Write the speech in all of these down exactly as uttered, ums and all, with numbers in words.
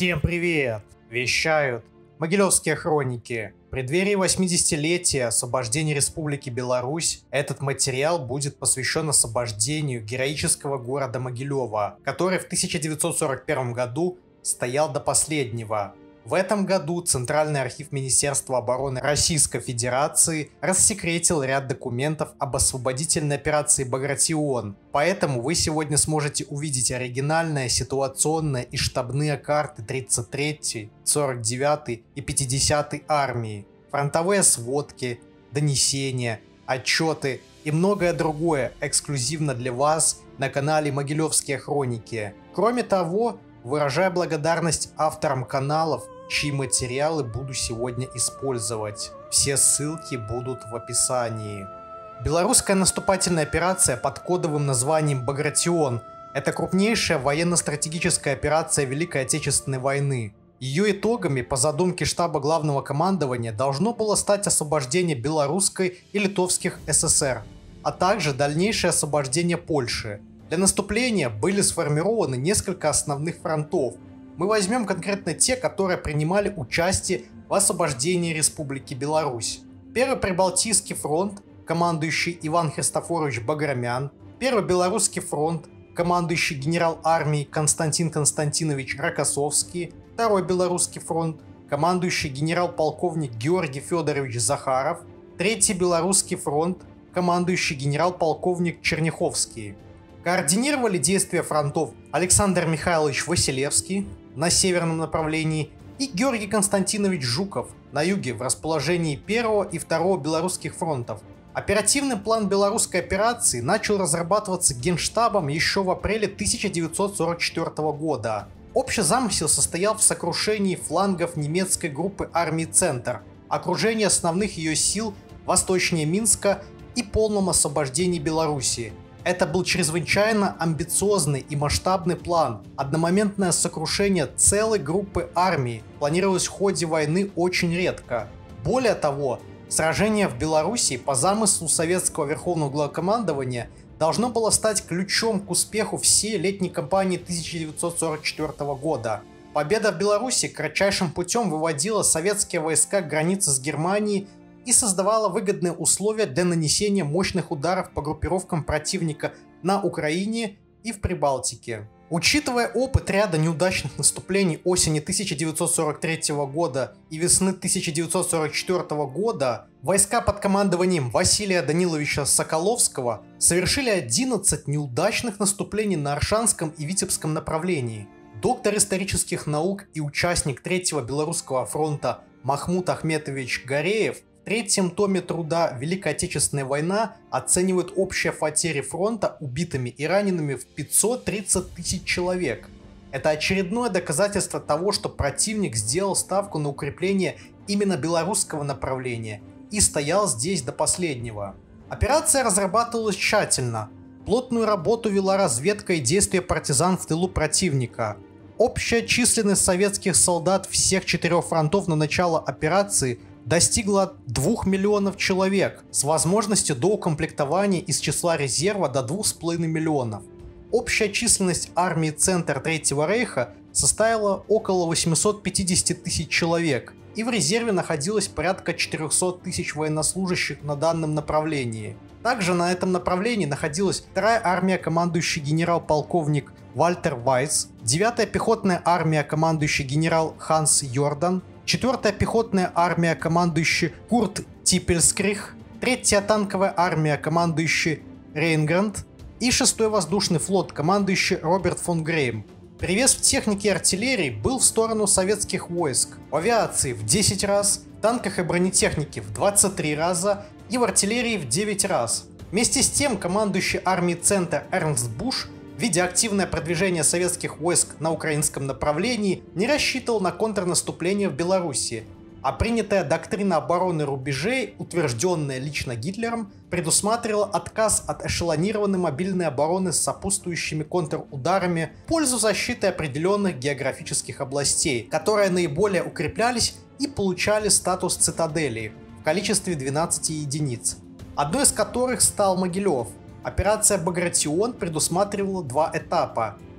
Всем привет! Вещают Могилевские хроники. В преддверии восьмидесятилетия освобождения Республики Беларусь этот материал будет посвящен освобождению героического города Могилева, который в тысяча девятьсот сорок первом году стоял до последнего. В этом году Центральный архив Министерства обороны Российской Федерации рассекретил ряд документов об освободительной операции «Багратион», поэтому вы сегодня сможете увидеть оригинальные ситуационные и штабные карты тридцать третьей, сорок девятой и пятидесятой армии, фронтовые сводки, донесения, отчеты и многое другое эксклюзивно для вас на канале Могилевские хроники. Кроме того, выражаю благодарность авторам каналов, чьи материалы буду сегодня использовать. Все ссылки будут в описании. Белорусская наступательная операция под кодовым названием «Багратион» — это крупнейшая военно-стратегическая операция Великой Отечественной войны. Ее итогами, по задумке штаба Главного командования, должно было стать освобождение Белорусской и Литовских ССР, а также дальнейшее освобождение Польши. Для наступления были сформированы несколько основных фронтов. Мы возьмем конкретно те, которые принимали участие в освобождении Республики Беларусь. Первый Прибалтийский фронт, командующий Иван Христофорович Баграмян. Первый Белорусский фронт, командующий генерал армии Константин Константинович Рокоссовский. Второй Белорусский фронт, командующий генерал-полковник Георгий Федорович Захаров. Третий Белорусский фронт, командующий генерал-полковник Черняховский. Координировали действия фронтов Александр Михайлович Василевский на северном направлении и Георгий Константинович Жуков на юге в расположении первого и второго Белорусских фронтов. Оперативный план белорусской операции начал разрабатываться Генштабом еще в апреле тысяча девятьсот сорок четвёртого года. Общий замысел состоял в сокрушении флангов немецкой группы армии «Центр», окружении основных ее сил восточнее Минска и полном освобождении Белоруссии. Это был чрезвычайно амбициозный и масштабный план. Одномоментное сокрушение целой группы армий планировалось в ходе войны очень редко. Более того, сражение в Белоруссии по замыслу советского Верховного Главкомандования должно было стать ключом к успеху всей летней кампании тысяча девятьсот сорок четвёртого года. Победа в Беларуси кратчайшим путем выводила советские войска к границе с Германией и создавала выгодные условия для нанесения мощных ударов по группировкам противника на Украине и в Прибалтике. Учитывая опыт ряда неудачных наступлений осени тысяча девятьсот сорок третьего года и весны тысяча девятьсот сорок четвёртого года, войска под командованием Василия Даниловича Соколовского совершили одиннадцать неудачных наступлений на Оршанском и Витебском направлении. Доктор исторических наук и участник Третьего Белорусского фронта Махмуд Ахметович Гареев в третьем томе труда «Великая Отечественная война» оценивает общие потери фронта убитыми и ранеными в пятьсот тридцать тысяч человек. Это очередное доказательство того, что противник сделал ставку на укрепление именно белорусского направления и стоял здесь до последнего. Операция разрабатывалась тщательно. Плотную работу вела разведка и действия партизан в тылу противника. Общая численность советских солдат всех четырех фронтов на начало операции достигла двух миллионов человек с возможностью доукомплектования из числа резерва до двух с половиной миллионов. Общая численность армии «Центр» Третьего рейха составила около восьмисот пятидесяти тысяч человек, и в резерве находилось порядка четырехсот тысяч военнослужащих на данном направлении. Также на этом направлении находилась вторая армия, командующий генерал-полковник Вальтер Вайс, девятая пехотная армия, командующий генерал Ханс Йордан, четвёртая пехотная армия, командующий Курт Типельскрих, третья танковая армия, командующий Рейнгранд, и шестой воздушный флот, командующий Роберт фон Грейм. Перевес в технике и артиллерии был в сторону советских войск. В авиации в десять раз, в танках и бронетехнике в двадцать три раза и в артиллерии в девять раз. Вместе с тем, командующий армией «Центр» Эрнст Буш, видя активное продвижение советских войск на украинском направлении, не рассчитывал на контрнаступление в Беларуси, а принятая доктрина обороны рубежей, утвержденная лично Гитлером, предусматривала отказ от эшелонированной мобильной обороны с сопутствующими контрударами в пользу защиты определенных географических областей, которые наиболее укреплялись и получали статус цитаделей в количестве двенадцати единиц, одной из которых стал Могилев. Операция «Багратион» предусматривала два этапа.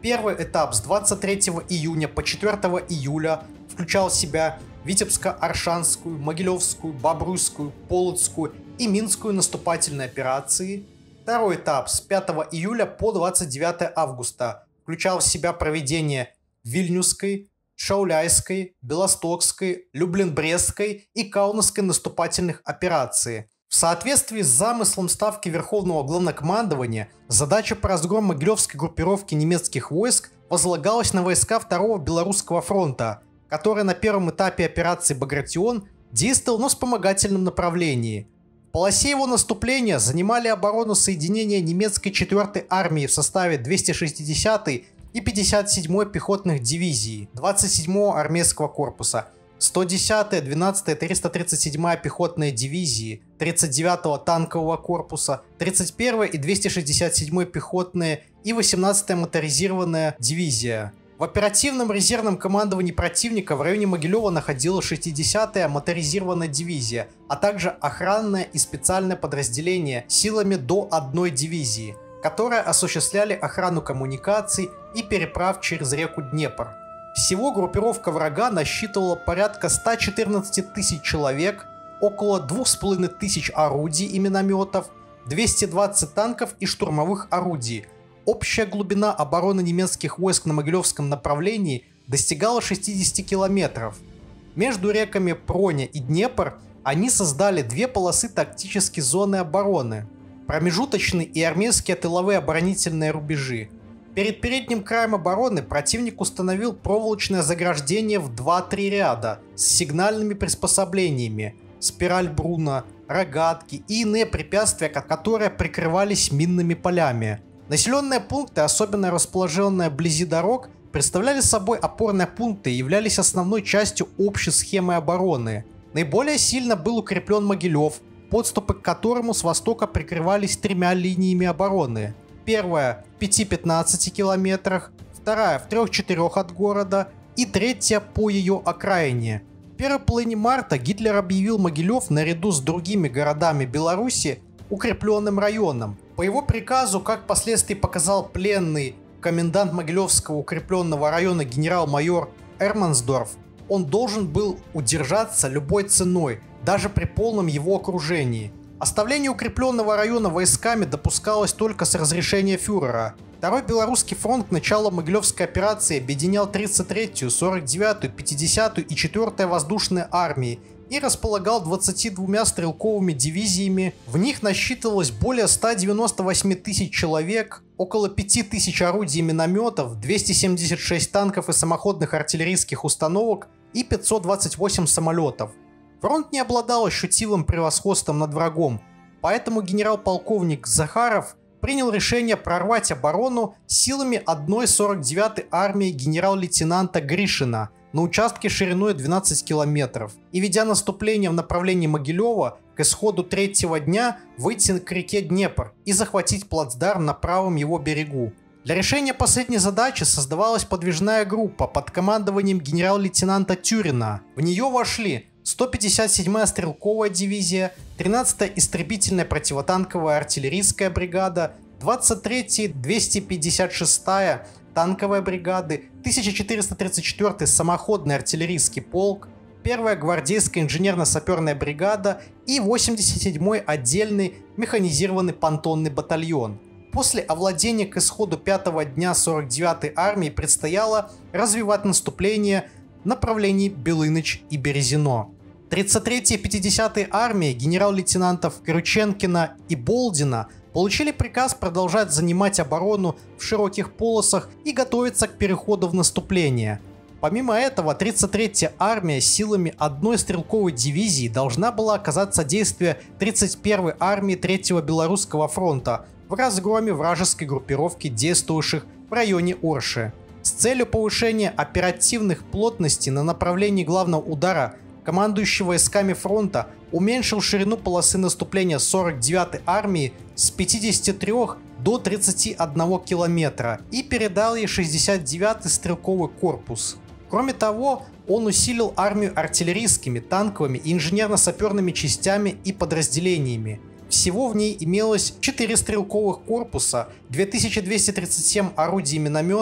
Первый этап с двадцать третьего июня по четвёртого июля включал в себя Витебско-Аршанскую, Могилевскую, Бобруйскую, Полоцкую и Минскую наступательные операции. Второй этап с пятого июля по двадцать девятое августа включал в себя проведение Вильнюсской, Шауляйской, Белостокской, Люблин-Брестской и Каунасской наступательных операций. В соответствии с замыслом Ставки Верховного Главнокомандования, задача по разгрому Могилевской группировки немецких войск возлагалась на войска Второго Белорусского фронта, который на первом этапе операции «Багратион» действовал на вспомогательном направлении. В полосе его наступления занимали оборону соединения немецкой четвёртой армии в составе двухсот шестидесятой и пятьдесят седьмой пехотных дивизий, двадцать седьмого армейского корпуса, сто десятая, двенадцатая, триста тридцать седьмая пехотные дивизии, тридцать девятого танкового корпуса, тридцать первая и двести шестьдесят седьмая пехотные и восемнадцатая моторизированная дивизия. В оперативном резервном командовании противника в районе Могилева находилась шестидесятая моторизированная дивизия, а также охранное и специальное подразделение силами до одной дивизии, которые осуществляли охрану коммуникаций и переправ через реку Днепр. Всего группировка врага насчитывала порядка ста четырнадцати тысяч человек, около двух с половиной тысяч орудий и минометов, двухсот двадцати танков и штурмовых орудий. Общая глубина обороны немецких войск на Могилевском направлении достигала шестидесяти километров. Между реками Проня и Днепр они создали две полосы тактической зоны обороны, промежуточные и армейские тыловые оборонительные рубежи. Перед передним краем обороны противник установил проволочное заграждение в два-три ряда с сигнальными приспособлениями, спираль Бруна, рогатки и иные препятствия, которые прикрывались минными полями. Населенные пункты, особенно расположенные вблизи дорог, представляли собой опорные пункты и являлись основной частью общей схемы обороны. Наиболее сильно был укреплен Могилев, подступы к которому с востока прикрывались тремя линиями обороны. Первая в пяти-пятнадцати километрах, вторая в трёх-четырёх от города и третья по ее окраине. В первой половине марта Гитлер объявил Могилев наряду с другими городами Беларуси укрепленным районом. По его приказу, как впоследствии показал пленный комендант Могилевского укрепленного района генерал-майор Эрмансдорф, он должен был удержаться любой ценой, даже при полном его окружении. Оставление укрепленного района войсками допускалось только с разрешения фюрера. Второй Белорусский фронт к началу Могилевской операции объединял тридцать третью, сорок девятую, пятидесятую и четвёртую воздушные армии и располагал двадцатью двумя стрелковыми дивизиями. В них насчитывалось более ста девяноста восьми тысяч человек, около пяти тысяч орудий и минометов, двухсот семидесяти шести танков и самоходных артиллерийских установок и пятьсот двадцать восемь самолетов. Фронт не обладал ощутимым превосходством над врагом, поэтому генерал-полковник Захаров принял решение прорвать оборону силами одной сорок девятой армии генерал-лейтенанта Гришина на участке шириной двенадцать километров и, ведя наступление в направлении Могилева, к исходу третьего дня выйти к реке Днепр и захватить плацдарм на правом его берегу. Для решения последней задачи создавалась подвижная группа под командованием генерал-лейтенанта Тюрина. В нее вошли сто пятьдесят седьмая стрелковая дивизия, тринадцатая истребительная противотанковая артиллерийская бригада, двадцать третья двухсот пятьдесят шестая танковая бригады, тысяча четыреста тридцать четвёртый самоходный артиллерийский полк, первая гвардейская инженерно-саперная бригада и восемьдесят седьмой отдельный механизированный понтонный батальон. После овладения к исходу пятого дня сорок девятой армии предстояло развивать наступление в направлении Белыныч и Березино. тридцать третья и пятидесятая армии генерал-лейтенантов Крюченкина и Болдина получили приказ продолжать занимать оборону в широких полосах и готовиться к переходу в наступление. Помимо этого, тридцать третья армия силами одной стрелковой дивизии должна была оказать содействие тридцать первой армии третьего Белорусского фронта в разгроме вражеской группировки, действующих в районе Орши. С целью повышения оперативных плотностей на направлении главного удара командующий войсками фронта уменьшил ширину полосы наступления сорок девятой армии с пятидесяти трёх до тридцати одного километра и передал ей шестьдесят девятый стрелковый корпус. Кроме того, он усилил армию артиллерийскими, танковыми и инженерно-саперными частями и подразделениями. Всего в ней имелось четыре стрелковых корпуса, две тысячи двести тридцать семь орудий и минометов,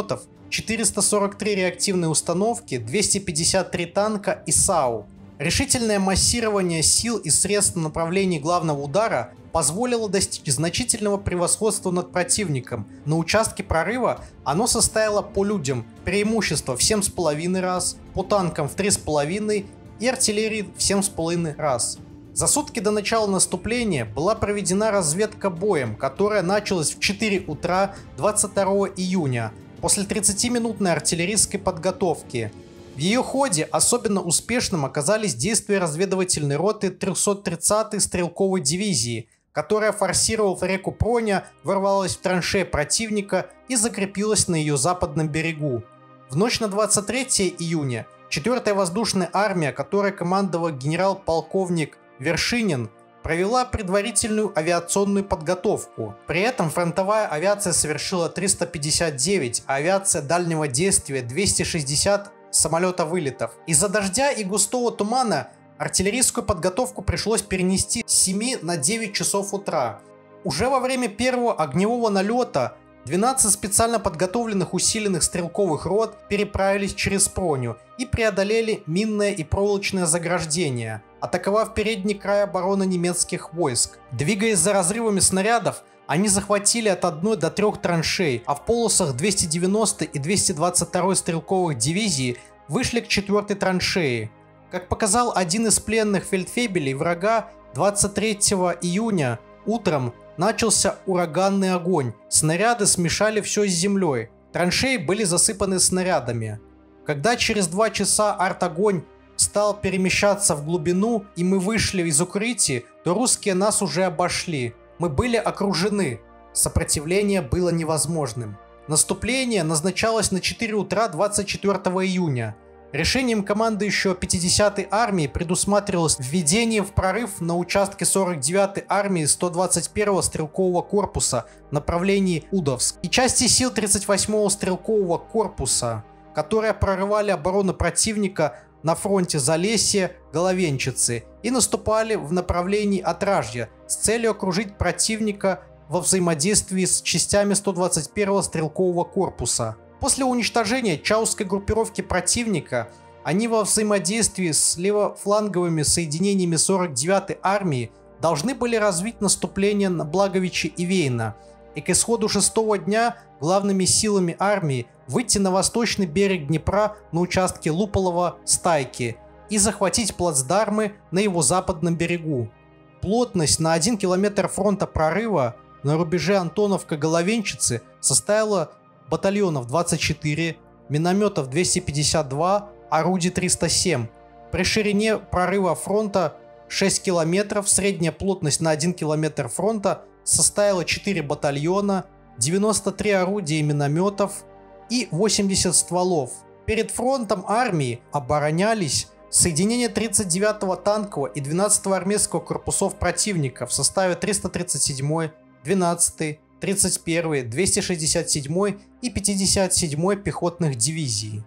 четыреста сорок три реактивные установки, двести пятьдесят три танка и САУ. Решительное массирование сил и средств на направлении главного удара позволило достичь значительного превосходства над противником. На участке прорыва оно состояло по людям преимущество в семь с половиной раз, по танкам в три с половиной и артиллерии в семь с половиной раз. За сутки до начала наступления была проведена разведка боем, которая началась в четыре утра двадцать второго июня после тридцатиминутной артиллерийской подготовки. В ее ходе особенно успешным оказались действия разведывательной роты трёхсот тридцатой стрелковой дивизии, которая, форсировав реку Проня, ворвалась в траншеи противника и закрепилась на ее западном берегу. В ночь на двадцать третье июня четвёртая воздушная армия, которой командовал генерал-полковник Вершинин, провела предварительную авиационную подготовку. При этом фронтовая авиация совершила триста пятьдесят девять, а авиация дальнего действия двести шестьдесят самолета вылетов. Из-за дождя и густого тумана артиллерийскую подготовку пришлось перенести с семи на девять часов утра. Уже во время первого огневого налета двенадцать специально подготовленных усиленных стрелковых рот переправились через Проню и преодолели минное и проволочное заграждение, атаковав передний край обороны немецких войск. Двигаясь за разрывами снарядов, они захватили от одной до трех траншей, а в полосах двести девяностой и двести двадцать второй стрелковых дивизий вышли к четвёртой траншеи. Как показал один из пленных фельдфебелей врага, двадцать третьего июня утром начался ураганный огонь. Снаряды смешали все с землей. Траншеи были засыпаны снарядами. Когда через два часа арт-огонь стал перемещаться в глубину и мы вышли из укрытия, то русские нас уже обошли. Мы были окружены. Сопротивление было невозможным. Наступление назначалось на четыре утра двадцать четвёртого июня. Решением командующего пятидесятой армии предусматривалось введение в прорыв на участке сорок девятой армии сто двадцать первого стрелкового корпуса в направлении Удовск и части сил тридцать восьмого стрелкового корпуса, которые прорывали оборону противника на фронте Залесье-Головенчицы и наступали в направлении Отражья с целью окружить противника во взаимодействии с частями сто двадцать первого стрелкового корпуса. После уничтожения Чаусской группировки противника, они во взаимодействии с левофланговыми соединениями сорок девятой армии должны были развить наступление на Благовичи и Вейна, и к исходу шестого дня главными силами армии выйти на восточный берег Днепра на участке Луполова-Стайки и захватить плацдармы на его западном берегу. Плотность на один километр фронта прорыва на рубеже Антоновка-Головенчицы составила батальонов двадцать четыре, минометов двести пятьдесят два, орудий триста семь. При ширине прорыва фронта шесть километров, средняя плотность на один километр фронта составила четыре батальона, девяносто три орудия и минометов и восемьдесят стволов. Перед фронтом армии оборонялись соединения тридцать девятого танкового и двенадцатого армейского корпусов противника в составе триста тридцать седьмой, двенадцатой, тридцать первой, двести шестьдесят седьмой и пятьдесят седьмой пехотных дивизий.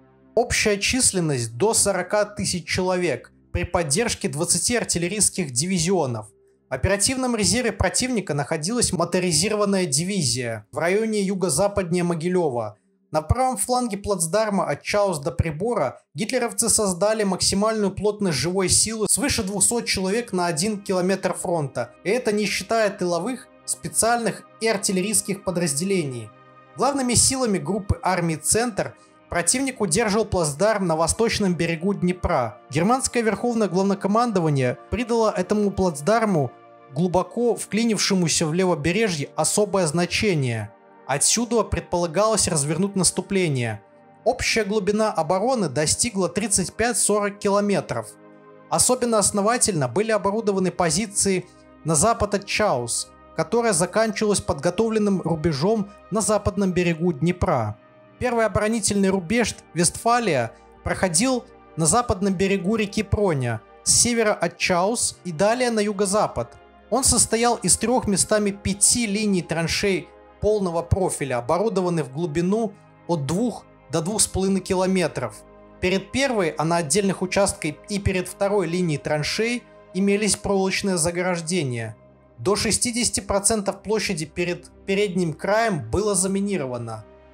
Общая численность до сорока тысяч человек при поддержке двадцати артиллерийских дивизионов. В оперативном резерве противника находилась моторизированная дивизия в районе юго-западнее Могилева. На правом фланге плацдарма от Чаус до Прибора гитлеровцы создали максимальную плотность живой силы свыше двухсот человек на один километр фронта, и это не считая тыловых, специальных и артиллерийских подразделений. Главными силами группы армий «Центр» противник удерживал плацдарм на восточном берегу Днепра. Германское верховное главнокомандование придало этому плацдарму, глубоко вклинившемуся в левобережье, особое значение. Отсюда предполагалось развернуть наступление. Общая глубина обороны достигла тридцать пять - сорок километров. Особенно основательно были оборудованы позиции на запад от Чаус, которая заканчивалась подготовленным рубежом на западном берегу Днепра. Первый оборонительный рубеж Вестфалия проходил на западном берегу реки Проня, с севера от Чаус и далее на юго-запад. Он состоял из трех местами пяти линий траншей полного профиля, оборудованных в глубину от двух до двух с половиной километров. Перед первой, а на отдельных участках и перед второй линией траншей имелись проволочные заграждения. До шестидесяти процентов площади перед передним краем было заминировано.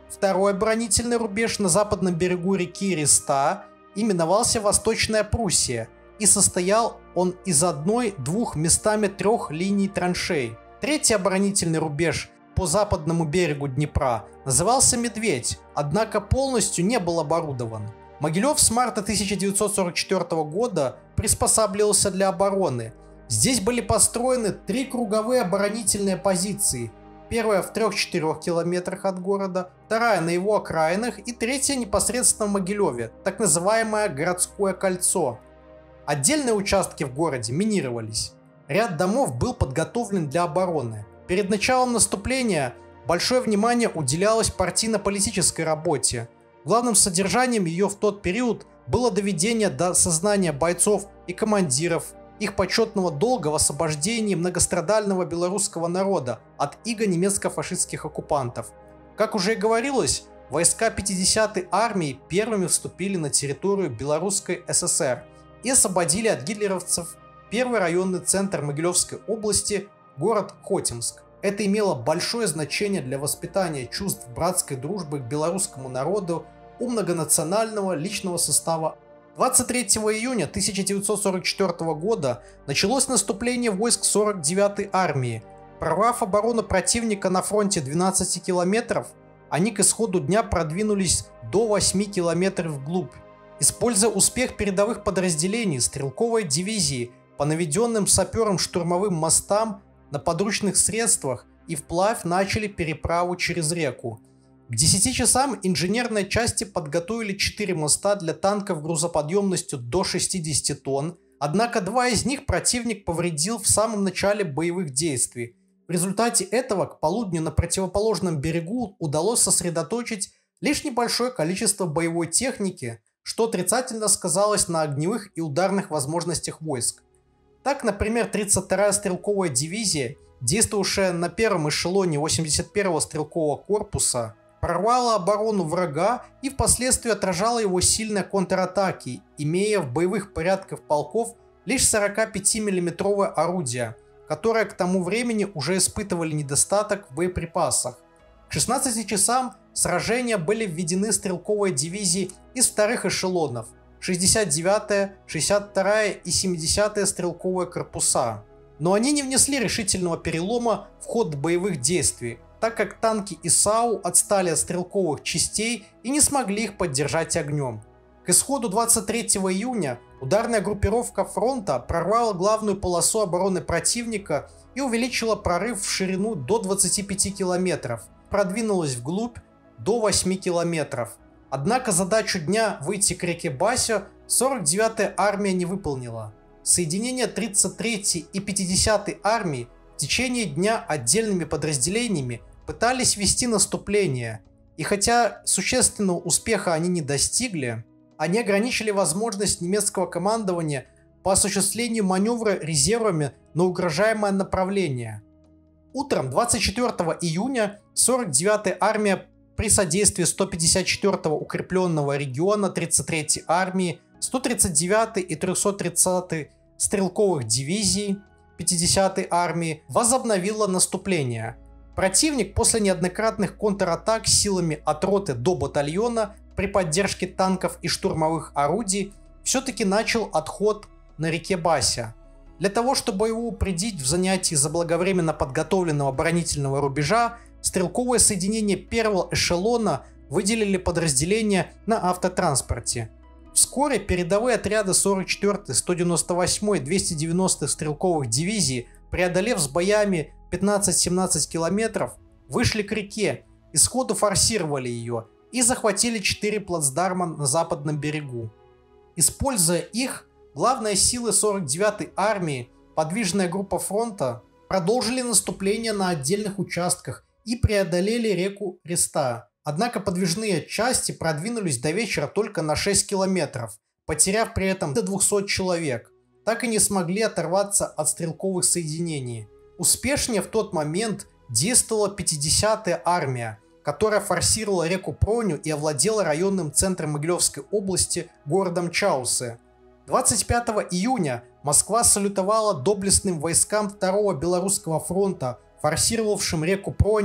Второй оборонительный рубеж на западном берегу реки Реста именовался Восточная Пруссия, и состоял он из одной-двух местами трех линий траншей. Третий оборонительный рубеж по западному берегу Днепра назывался Медведь, однако полностью не был оборудован. Могилев с марта тысяча девятьсот сорок четвёртого года приспосабливался для обороны. Здесь были построены три круговые оборонительные позиции. Первая в трёх-четырёх километрах от города, вторая на его окраинах и третья непосредственно в Могилеве, так называемое городское кольцо. Отдельные участки в городе минировались. Ряд домов был подготовлен для обороны. Перед началом наступления большое внимание уделялось партийно-политической работе. Главным содержанием ее в тот период было доведение до сознания бойцов и командиров их почетного долга в освобождении многострадального белорусского народа от иго немецко-фашистских оккупантов. Как уже и говорилось, войска пятидесятой армии первыми вступили на территорию Белорусской ССР и освободили от гитлеровцев первый районный центр Могилевской области, город Хотимск. Это имело большое значение для воспитания чувств братской дружбы к белорусскому народу у многонационального личного состава. двадцать третьего июня тысяча девятьсот сорок четвёртого года началось наступление войск сорок девятой армии. Прорвав оборону противника на фронте двенадцати километров, они к исходу дня продвинулись до восьми километров вглубь. Используя успех передовых подразделений стрелковой дивизии по наведенным сапером штурмовым мостам на подручных средствах и вплавь начали переправу через реку. К десяти часам инженерные части подготовили четыре моста для танков грузоподъемностью до шестидесяти тонн, однако два из них противник повредил в самом начале боевых действий. В результате этого к полудню на противоположном берегу удалось сосредоточить лишь небольшое количество боевой техники, что отрицательно сказалось на огневых и ударных возможностях войск. Так, например, тридцать вторая стрелковая дивизия, действовавшая на первом эшелоне восемьдесят первого стрелкового корпуса, прорвала оборону врага и впоследствии отражала его сильные контратаки, имея в боевых порядках полков лишь сорокапятимиллиметровое орудие, которое к тому времени уже испытывали недостаток в боеприпасах. К шестнадцати часам в сражения были введены стрелковые дивизии из вторых эшелонов шестьдесят девятая, шестьдесят вторая и семидесятая стрелковые корпуса. Но они не внесли решительного перелома в ход боевых действий, так как танки ИСАУ отстали от стрелковых частей и не смогли их поддержать огнем. К исходу двадцать третьего июня ударная группировка фронта прорвала главную полосу обороны противника и увеличила прорыв в ширину до двадцати пяти километров, продвинулась вглубь до восьми километров. Однако задачу дня выйти к реке Басю сорок девятая армия не выполнила. Соединения тридцать третьей и пятидесятой армии в течение дня отдельными подразделениями пытались вести наступление, и хотя существенного успеха они не достигли, они ограничили возможность немецкого командования по осуществлению маневра резервами на угрожаемое направление. Утром двадцать четвёртого июня сорок девятая армия при содействии сто пятьдесят четвёртого укрепленного региона тридцать третьей армии, сто тридцать девятой и трёхсот тридцатой стрелковых дивизий пятидесятой армии возобновила наступление. Противник после неоднократных контратак силами от роты до батальона при поддержке танков и штурмовых орудий все-таки начал отход на реке Бася. Для того, чтобы его упредить в занятии заблаговременно подготовленного оборонительного рубежа, стрелковое соединение первого эшелона выделили подразделения на автотранспорте. Вскоре передовые отряды сорок четвёртой, сто девяносто восьмой, двухсот девяностой стрелковых дивизий, преодолев с боями пятнадцать-семнадцать километров, вышли к реке и сходу форсировали ее и захватили четыре плацдарма на западном берегу. Используя их, главные силы сорок девятой армии, подвижная группа фронта, продолжили наступление на отдельных участках и преодолели реку Реста. Однако подвижные части продвинулись до вечера только на шесть километров, потеряв при этом до двухсот человек, так и не смогли оторваться от стрелковых соединений. Успешнее в тот момент действовала пятидесятая армия, которая форсировала реку Проню и овладела районным центром Могилевской области городом Чаусы. двадцать пятого июня Москва салютовала доблестным войскам второго Белорусского фронта, форсировавшим реку Проня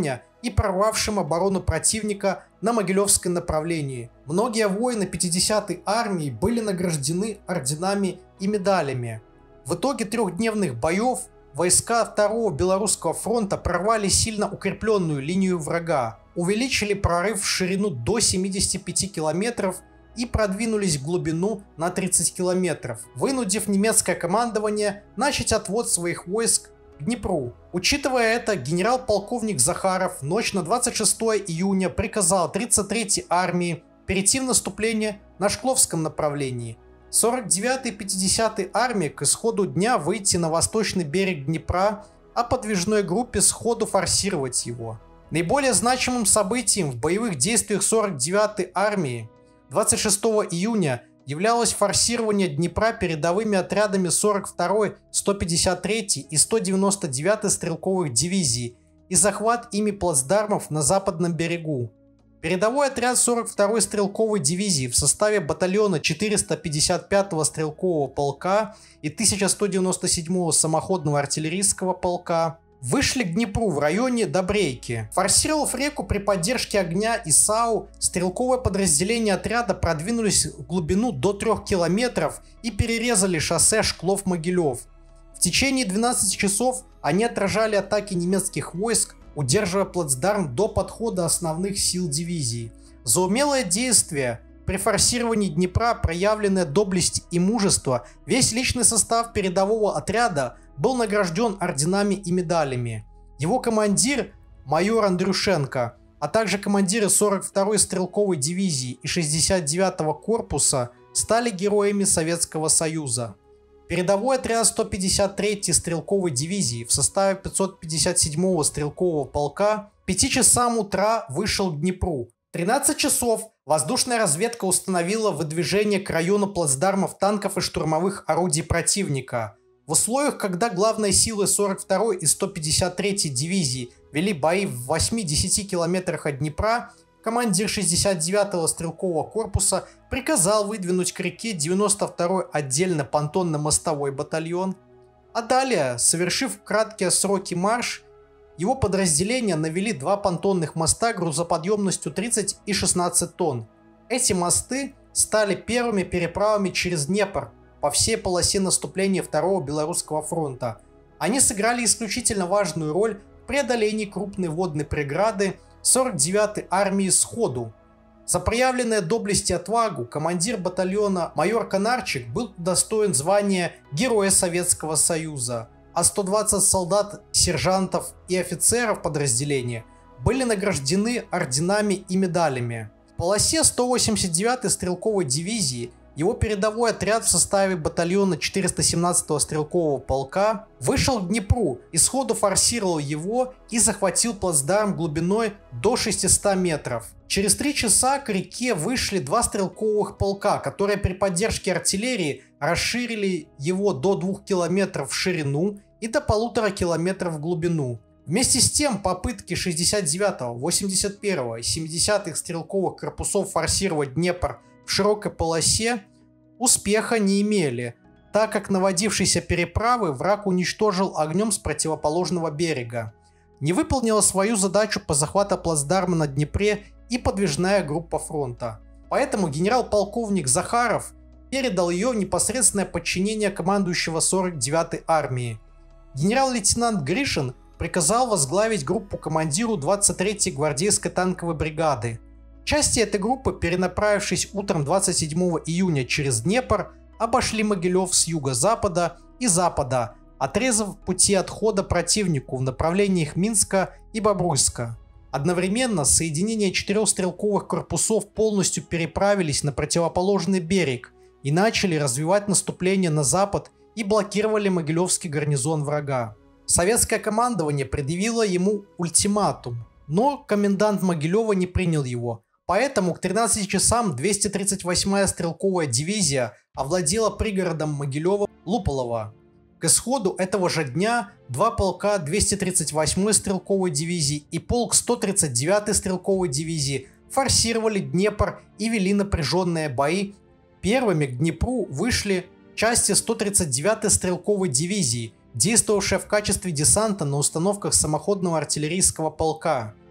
и прорвавшим оборону противника на Могилевском направлении. Многие воины пятидесятой армии были награждены орденами и медалями. В итоге трехдневных боев войска второго Белорусского фронта прорвали сильно укрепленную линию врага, увеличили прорыв в ширину до семидесяти пяти километров и продвинулись в глубину на тридцать километров, вынудив немецкое командование начать отвод своих войск к Днепру. Учитывая это, генерал-полковник Захаров в ночь на двадцать шестое июня приказал тридцать третьей армии перейти в наступление на Шкловском направлении. сорок девятой и пятидесятой армии к исходу дня выйти на восточный берег Днепра, а подвижной группе сходу форсировать его. Наиболее значимым событием в боевых действиях сорок девятой армии двадцать шестого июня являлось форсирование Днепра передовыми отрядами сорок второй, сто пятьдесят третьей и сто девяносто девятой стрелковых дивизий и захват ими плацдармов на западном берегу. Передовой отряд сорок второй стрелковой дивизии в составе батальона четыреста пятьдесят пятого стрелкового полка и тысяча сто девяносто седьмого самоходного артиллерийского полка вышли к Днепру в районе Добрейки. Форсировав реку при поддержке огня ИСАУ, стрелковое подразделение отряда продвинулись в глубину до трёх километров и перерезали шоссе Шклов-Могилев. В течение двенадцати часов они отражали атаки немецких войск, удерживая плацдарм до подхода основных сил дивизии. За умелое действие при форсировании Днепра, проявленная доблесть и мужество, весь личный состав передового отряда был награжден орденами и медалями. Его командир, майор Андрюшенко, а также командиры сорок второй стрелковой дивизии и шестьдесят девятого корпуса стали героями Советского Союза. Передовой отряд сто пятьдесят третьей стрелковой дивизии в составе пятьсот пятьдесят седьмого стрелкового полка к пяти часам утра вышел к Днепру. В тринадцать часов воздушная разведка установила выдвижение к району плацдармов танков и штурмовых орудий противника. В условиях, когда главные силы сорок второй и сто пятьдесят третьей дивизии вели бои в восьми-десяти километрах от Днепра, командир шестьдесят девятого стрелкового корпуса приказал выдвинуть к реке девяносто второй отдельно понтонно-мостовой батальон. А далее, совершив краткие сроки марш, его подразделения навели два понтонных моста грузоподъемностью тридцать и шестнадцать тонн. Эти мосты стали первыми переправами через Днепр по всей полосе наступления второго Белорусского фронта. Они сыграли исключительно важную роль в преодолении крупной водной преграды сорок девятой армии сходу. За проявленное доблесть и отвагу командир батальона майор Конарчик был удостоен звания Героя Советского Союза, а сто двадцать солдат, сержантов и офицеров подразделения были награждены орденами и медалями. В полосе сто восемьдесят девятой стрелковой дивизии его передовой отряд в составе батальона четыреста семнадцатого стрелкового полка вышел к Днепру и сходу форсировал его и захватил плацдарм глубиной до шестисот метров. Через три часа к реке вышли два стрелковых полка, которые при поддержке артиллерии расширили его до двух километров в ширину и до полутора километров в глубину. Вместе с тем попытки шестьдесят девятого, восемьдесят первого и семидесятых стрелковых корпусов форсировать Днепр в широкой полосе успеха не имели, так как наводившиеся переправы враг уничтожил огнем с противоположного берега. Не выполнила свою задачу по захвату плацдарма на Днепре и подвижная группа фронта. Поэтому генерал-полковник Захаров передал ее в непосредственное подчинение командующего сорок девятой армии. Генерал-лейтенант Гришин приказал возглавить группу командиру двадцать третьей гвардейской танковой бригады. Части этой группы, перенаправившись утром двадцать седьмого июня через Днепр, обошли Могилев с юго-запада и запада, отрезав пути отхода противнику в направлениях Минска и Бобруйска. Одновременно соединения четырех стрелковых корпусов полностью переправились на противоположный берег и начали развивать наступление на запад и блокировали Могилевский гарнизон врага. Советское командование предъявило ему ультиматум, но комендант Могилева не принял его. Поэтому к тринадцати часам двести тридцать восьмая стрелковая дивизия овладела пригородом Могилева Луполова. К исходу этого же дня два полка двухсот тридцать восьмой стрелковой дивизии и полк сто тридцать девятой стрелковой дивизии форсировали Днепр и вели напряженные бои. Первыми к Днепру вышли части сто тридцать девятой стрелковой дивизии, действовавшие в качестве десанта на установках самоходного артиллерийского полка.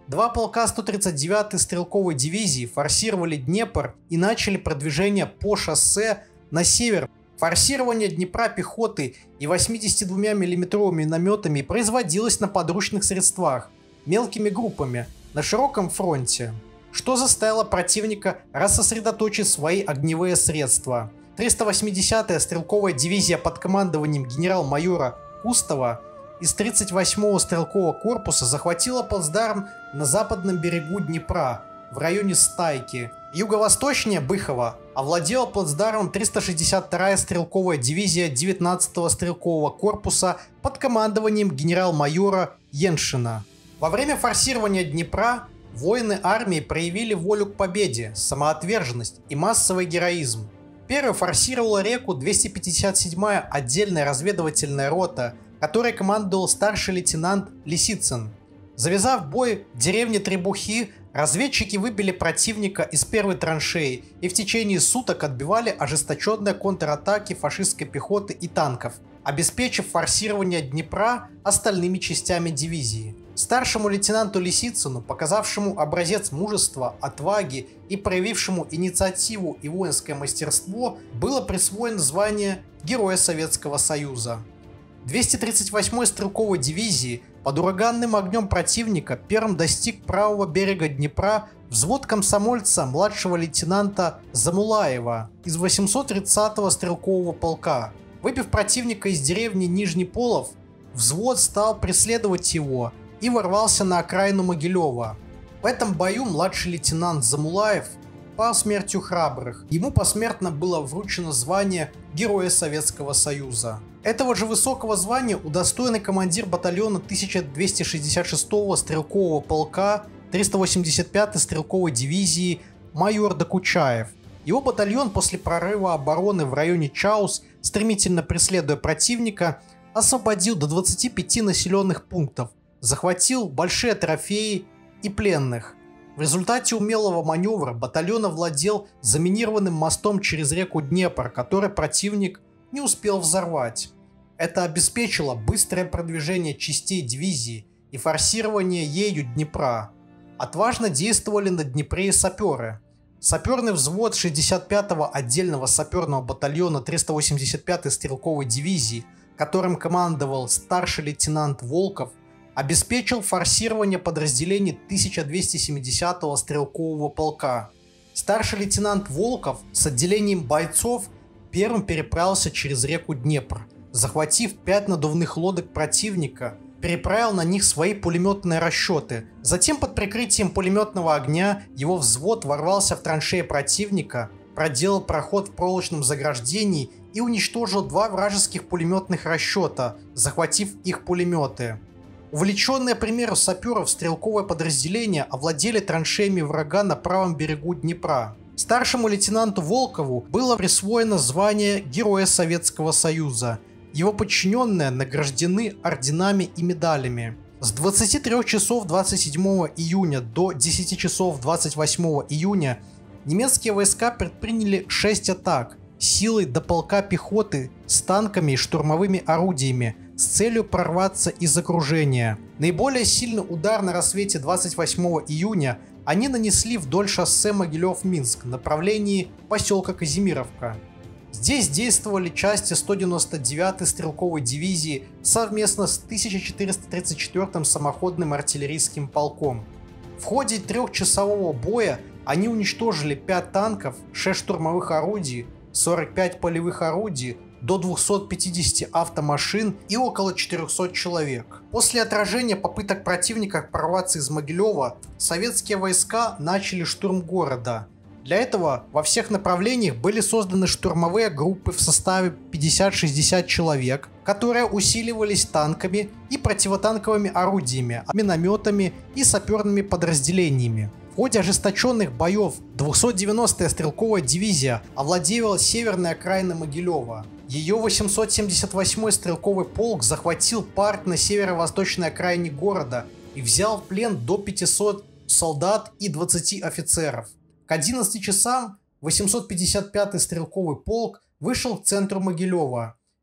Два полка сто тридцать девятой стрелковой дивизии форсировали Днепр и начали продвижение по шоссе на север. Форсирование Днепра пехоты и восьмидесятидвумя-миллиметровыми минометами производилось на подручных средствах, мелкими группами, на широком фронте, что заставило противника рассосредоточить свои огневые средства. триста восьмидесятая стрелковая дивизия под командованием генерал-майора Кустова из тридцать восьмого стрелкового корпуса захватила плацдарм на западном берегу Днепра, в районе Стайки. Юго-восточнее Быхова овладела плацдармом триста шестьдесят вторая стрелковая дивизия девятнадцатого стрелкового корпуса под командованием генерал-майора Еншина. Во время форсирования Днепра воины армии проявили волю к победе, самоотверженность и массовый героизм. Первой форсировала реку двести пятьдесят седьмая отдельная разведывательная рота, которой командовал старший лейтенант Лисицын. Завязав бой в деревне Требухи, разведчики выбили противника из первой траншеи и в течение суток отбивали ожесточенные контратаки фашистской пехоты и танков, обеспечив форсирование Днепра остальными частями дивизии. Старшему лейтенанту Лисицыну, показавшему образец мужества, отваги и проявившему инициативу и воинское мастерство, было присвоено звание Героя Советского Союза. двести тридцать восьмой стрелковой дивизии под ураганным огнем противника первым достиг правого берега Днепра взвод комсомольца младшего лейтенанта Замулаева из восемьсот тридцатого стрелкового полка. Выбив противника из деревни Нижний Полов, взвод стал преследовать его и ворвался на окраину Могилева. В этом бою младший лейтенант Замулаев пал смертью храбрых. Ему посмертно было вручено звание Героя Советского Союза. Этого же высокого звания удостоенный командир батальона тысяча двести шестьдесят шестого стрелкового полка триста восемьдесят пятой стрелковой дивизии майор Докучаев. Его батальон после прорыва обороны в районе Чаус, стремительно преследуя противника, освободил до двадцати пяти населенных пунктов, захватил большие трофеи и пленных. В результате умелого маневра батальон овладел заминированным мостом через реку Днепр, который противник не успел взорвать. Это обеспечило быстрое продвижение частей дивизии и форсирование ею Днепра. Отважно действовали на Днепре и саперы. Саперный взвод шестьдесят пятого отдельного саперного батальона триста восемьдесят пятой стрелковой дивизии, которым командовал старший лейтенант Волков, обеспечил форсирование подразделений тысяча двести семидесятого стрелкового полка. Старший лейтенант Волков с отделением бойцов первым переправился через реку Днепр, захватив пять надувных лодок противника, переправил на них свои пулеметные расчеты. Затем под прикрытием пулеметного огня его взвод ворвался в траншеи противника, проделал проход в проволочном заграждении и уничтожил два вражеских пулеметных расчета, захватив их пулеметы. Увлеченные примером саперов стрелковое подразделение овладели траншеями врага на правом берегу Днепра. Старшему лейтенанту Волкову было присвоено звание Героя Советского Союза. Его подчиненные награждены орденами и медалями. С двадцати трёх часов двадцать седьмого июня до десяти часов двадцать восьмого июня немецкие войска предприняли шесть атак силой до полка пехоты с танками и штурмовыми орудиями с целью прорваться из окружения. Наиболее сильный удар на рассвете двадцать восьмого июня они нанесли вдоль шоссе Могилев-Минск в направлении поселка Казимировка. Здесь действовали части сто девяносто девятой стрелковой дивизии совместно с тысяча четыреста тридцать четвёртым самоходным артиллерийским полком. В ходе трехчасового боя они уничтожили пять танков, шесть штурмовых орудий, сорок пять полевых орудий, до двухсот пятидесяти автомашин и около четырёхсот человек. После отражения попыток противника прорваться из Могилева, советские войска начали штурм города. Для этого во всех направлениях были созданы штурмовые группы в составе пятьдесят-шестьдесят человек, которые усиливались танками и противотанковыми орудиями, минометами и саперными подразделениями. В ходе ожесточенных боев двухсот девяностая стрелковая дивизия овладела северной окраиной Могилева. Ее восемьсот семьдесят восьмой стрелковый полк захватил парк на северо-восточной окраине города и взял в плен до пятисот солдат и двадцати офицеров. К одиннадцати часам восемьсот пятьдесят пятый стрелковый полк вышел к центру Могилева.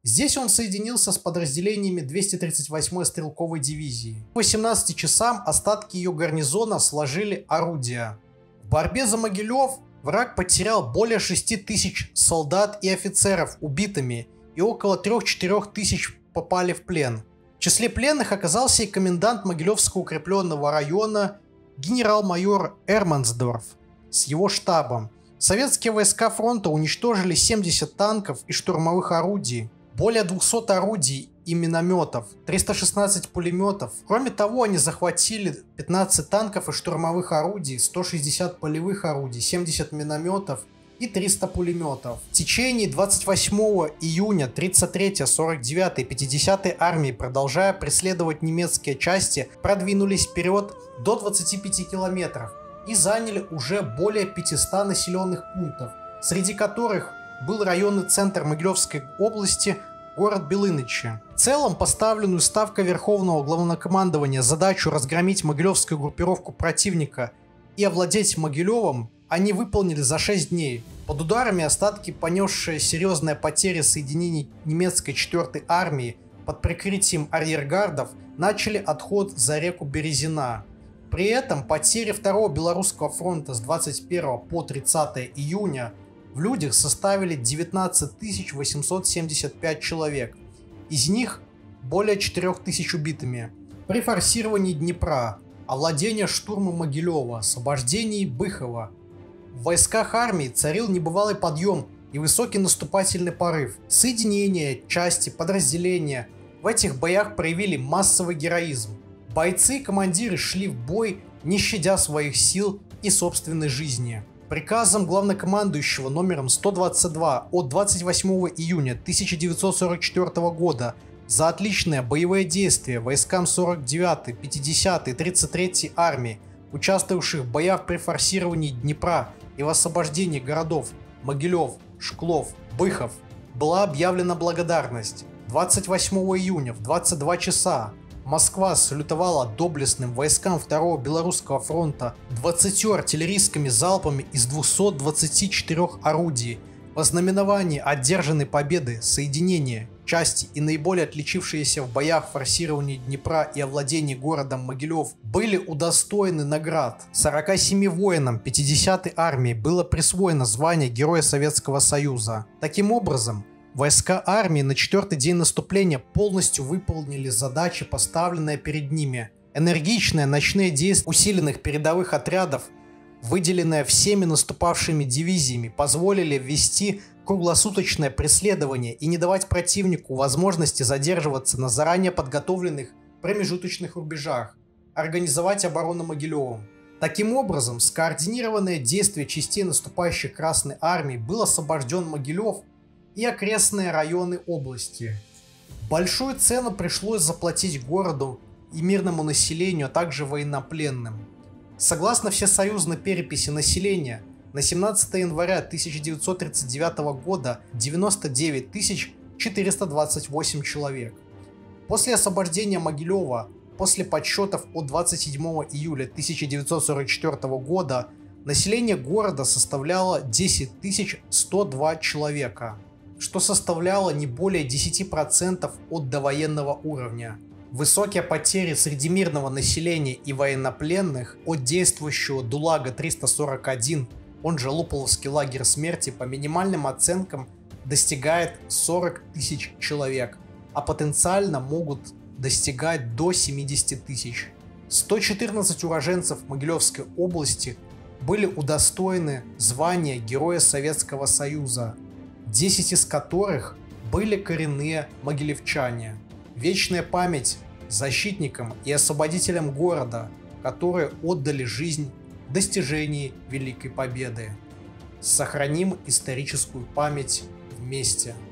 Здесь он соединился с подразделениями двухсот тридцать восьмой стрелковой дивизии. К восемнадцати часам остатки ее гарнизона сложили орудия. В борьбе за Могилев враг потерял более шести тысяч солдат и офицеров убитыми, и около трёх-четырёх тысяч попали в плен. В числе пленных оказался и комендант Могилевского укрепленного района генерал-майор Эрмансдорф с его штабом. Советские войска фронта уничтожили семьдесят танков и штурмовых орудий, более двухсот орудий и минометов, триста шестнадцать пулеметов. Кроме того, они захватили пятнадцать танков и штурмовых орудий, сто шестьдесят полевых орудий, семьдесят минометов и триста пулеметов. В течение двадцать восьмого июня тридцать третья, сорок девятая и пятидесятая армии, продолжая преследовать немецкие части, продвинулись вперед до двадцати пяти километров и заняли уже более пятисот населенных пунктов, среди которых был районный центр Могилевской области, город Белынычи. В целом, поставленную Ставкой Верховного Главнокомандования задачу разгромить могилевскую группировку противника и овладеть Могилевом они выполнили за шесть дней. Под ударами остатки, понесшие серьезные потери соединений немецкой четвёртой армии под прикрытием арьергардов, начали отход за реку Березина. При этом потери второго Белорусского фронта с двадцать первого по тридцатое июня в людях составили девятнадцать тысяч восемьсот семьдесят пять человек, из них более четырёх тысяч убитыми. При форсировании Днепра, овладении штурмом Могилева, освобождении Быхова в войсках армии царил небывалый подъем и высокий наступательный порыв. Соединения, части, подразделения в этих боях проявили массовый героизм. Бойцы и командиры шли в бой, не щадя своих сил и собственной жизни. Приказом главнокомандующего номером сто двадцать два от двадцать восьмого июня тысяча девятьсот сорок четвёртого года за отличные боевые действия войскам сорок девятой, пятидесятой и тридцать третьей армии, участвовавших в боях при форсировании Днепра и в освобождении городов Могилев, Шклов, Быхов, была объявлена благодарность. двадцать восьмого июня в двадцать два часа Москва салютовала доблестным войскам второго Белорусского фронта двадцатью артиллерийскими залпами из двухсот двадцати четырёх орудий. Во знаменовании одержанной победы соединения, части и наиболее отличившиеся в боях форсировании Днепра и овладении городом Могилев были удостоены наград. сорока семи воинам пятидесятой армии было присвоено звание Героя Советского Союза. Таким образом, войска армии на четвертый день наступления полностью выполнили задачи, поставленные перед ними. Энергичные ночные действия усиленных передовых отрядов, выделенные всеми наступавшими дивизиями, позволили ввести круглосуточное преследование и не давать противнику возможности задерживаться на заранее подготовленных промежуточных рубежах, организовать оборону Могилевым. Таким образом, скоординированное действие частей наступающей Красной Армии был освобожден Могилев и окрестные районы области. Большую цену пришлось заплатить городу и мирному населению, а также военнопленным. Согласно всесоюзной переписи населения, на семнадцатое января тысяча девятьсот тридцать девятого года девяносто девять тысяч четыреста двадцать восемь человек. После освобождения Могилева, после подсчетов от двадцать седьмого июля тысяча девятьсот сорок четвёртого года, население города составляло десять тысяч сто два человека, что составляло не более десяти процентов от довоенного уровня. Высокие потери среди мирного населения и военнопленных от действующего ДУЛАГа триста сорок один, он же Луполовский лагерь смерти, по минимальным оценкам достигает сорок тысяч человек, а потенциально могут достигать до семидесяти тысяч. сто четырнадцать уроженцев Могилевской области были удостоены звания Героя Советского Союза, десять из которых были коренные могилевчане. Вечная память защитникам и освободителям города, которые отдали жизнь в достижении Великой Победы. Сохраним историческую память вместе.